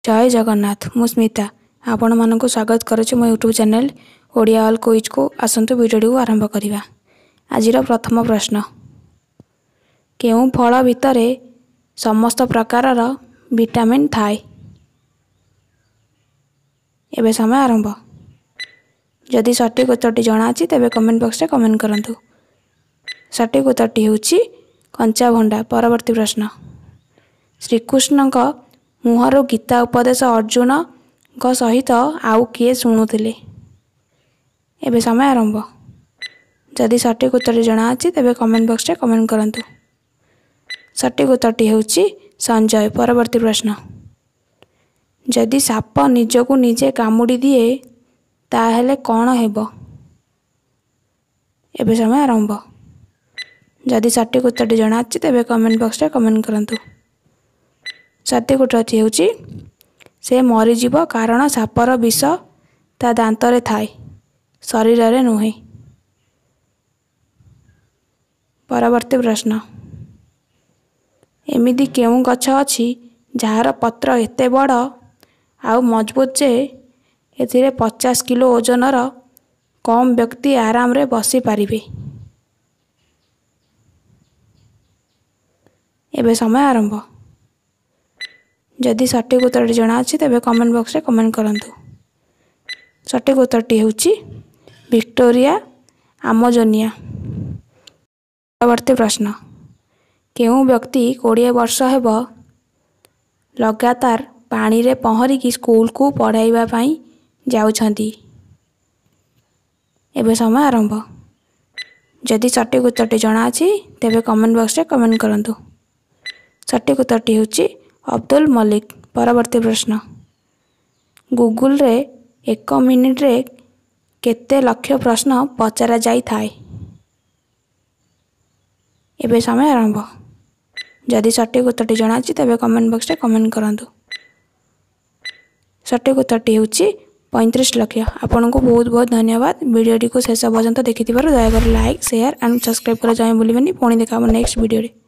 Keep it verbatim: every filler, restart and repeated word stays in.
जय जगन्नाथ मु स्मिता आपण मानक स्वागत करुच्ची मो YouTube channel Odia all quiz को आसंतु वीडियो को आरंभ करिवा। आजिर प्रथम प्रश्न केउं फल भितरे समस्त प्रकारर विटामिन थाए। एबे समय आरंभ। जदि सठिक उत्तरटी जଣା अछि तेबे कमेंट बॉक्स रे कमेंट करंतु। सठिक उत्तरटी होउछि कंचा भंडा। परवर्ती प्रश्न श्रीकृष्ण का मुहर गीता उपदेश अर्जुन को सहित आउ किए शुणुथिले। एबे समय आरंभ। जदि सठिक उत्तर जଣା अछि तेबे कमेंट बॉक्स रे कमेंट करंतु। सठिक उत्तरटी होउछि संजय। परवर्ती प्रश्न जदि साप निजको निजे कामुडी दिए ताहेले कोन हेबो। एबे समय आरंभ। जदि सठिक उत्तरटी जଣା अछि तेबे कमेंट बॉक्स रे कमेंट करंतु। सठिक उत्तरटी होउछि से मरीजीव कारण सापर विष ता दांत रे थाए शरीर रे नुहे। परवर्ती प्रश्न एमिदी केउं गछ अछि जहार पत्र एते बड़ आउ मजबूत जे एथिरे पचास किलो ओजनर कम व्यक्ति आराम रे बसी पारिबे। एबे समय आरंभ। जदि सठिक उत्तरटी जଣା अछि तेबे कमेंट बॉक्स रे कमेंट करंतु। सठिक उत्तरटी होउछि विक्टोरिया अमेजोनिया। परवर्ती प्रश्न केउं व्यक्ति बीस वर्ष हेबो लगातार पानी रे पहरी की स्कूल को पढ़ाइबा पई जाउछंती। एबे समय आरंभ। जदि सठिक उत्तरटी जଣା अछि तेबे कमेंट बॉक्स रे कमेंट करंतु। सठिक उत्तरटी होउछि अब्दुल मलिक। परवर्ती प्रश्न गूगल रे एक मिनिट रे केते लक्ष प्रश्न पचरा जाई थाए। एबे समय आरंभ। जदि सठिक उत्तरटी जଣା अछि तेबे कमेंट बॉक्स रे कमेंट करंतु। सठिक उत्तरटी होउछि पैंतीस लक्ष। आपनको बहुत बहुत धन्यवाद वीडियो को शेष पर्यंत देखिथिबारु। दया कर लाइक शेयर एंड सब्सक्राइब कर जाय बोलिबेनी। पुणी देखा नेक्स्ट वीडियो रे।